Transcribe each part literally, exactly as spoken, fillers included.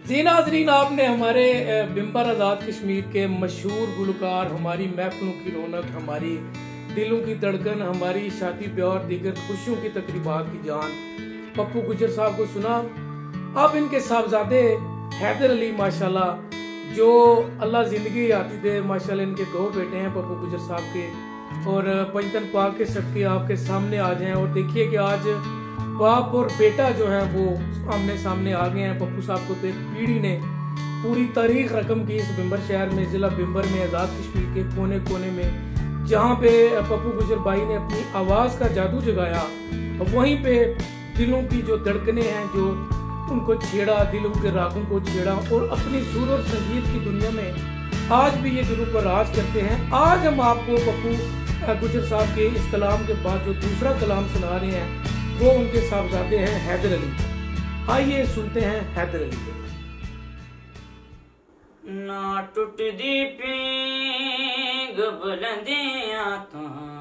जी नाज़रीन, आपने हमारे बिंबर आज़ाद कश्मीर के मशहूर गुलकार, हमारी महफिलों की रौनक, हमारी दिलों की धड़कन, हमारी शादी ब्याह और दीगर खुशियों की तकरीबात की जान पप्पू गुज्जर साहब को सुना। अब इनके साहबजादे हैदर अली माशाल्लाह, जो अल्लाह जिंदगी आती दे, माशाल्लाह इनके दो बेटे हैं पप्पू गुज्जर साहब के, और पंचतन पाक के सदके आपके सामने आ जाएं और देखिए कि आज बाप और बेटा जो है वो आमने सामने आ गए हैं। पप्पू साहब को तो एक पीढ़ी ने पूरी तारीख रकम की इस बिंबर शहर में, जिला बिंबर में, आज़ाद कश्मीर के कोने कोने में, जहाँ पे पप्पू गुज्जर भाई ने अपनी आवाज़ का जादू जगाया, वहीं पे दिलों की जो धड़कने हैं जो उनको छेड़ा, दिलों के रागों को छेड़ा और अपनी सुर और संगीत की दुनिया में आज भी ये दिलों पर राज करते हैं। आज हम आपको पप्पू गुज्जर साहब के इस कलाम के बाद जो दूसरा कलाम सुना रहे हैं वो उनके साहबजादे हैं हैदर अली। आइए सुनते हैं हैदर अली को। ना टुटदी पींग बुलंदियां तो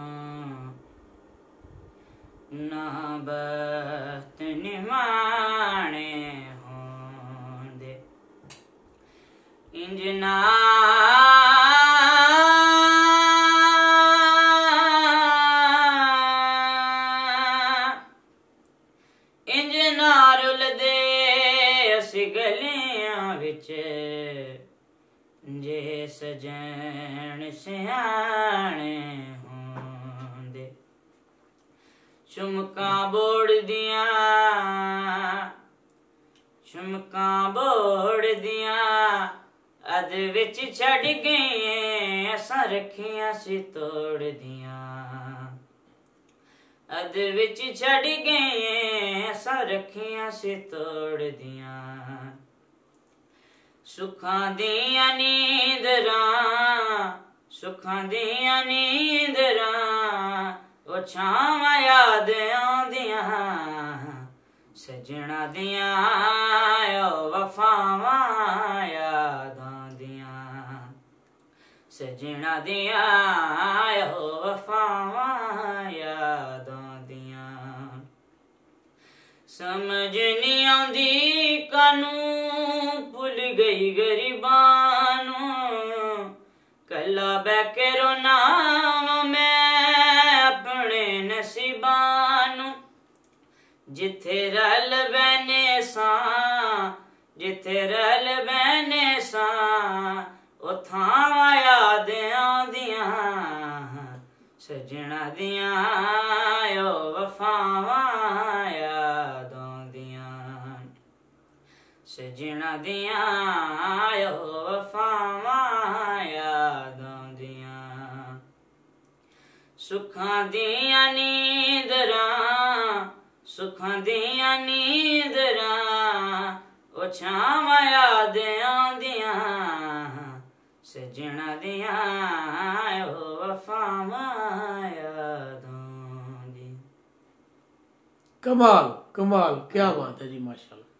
ना बख्त निमाणे होंदे, इंजना गलियां विच जे सजन सियाने होंदे, चुमका बोड़ दिया चुमका बोड़ दिया अद विच छड़ गई, असां रखियां सी तोड़ दिया, अद विच छड़ गए असां रखियां सी तोड़ दिया, सुखां दियां नींदरां सुखां दियां नींदरां ओ छावां याद आंदियां, सजना दियां ओ वफावां याद आंदियां, सजना दियां ओ वफावां याद आंदियां, समझ नहीं आंदी कानू भुल गई गरीबानू, कला बैके रोना मैं अपने नसीबानू, जिथे रल बहने सा जिथे रल बहने सा ओ थावां याद आंदियां, सजना दियां ओ वफावां याद आंदियां, सजना दियां ओ वफावां याद आंदियां, सुखां दियां नींदरां सुखां दियां नींदरां ओ छावां याद आंदियां, सजना दियां ओ वफावां याद आंदियां। कमाल कमाल, क्या बात है जी, माशाल्लाह।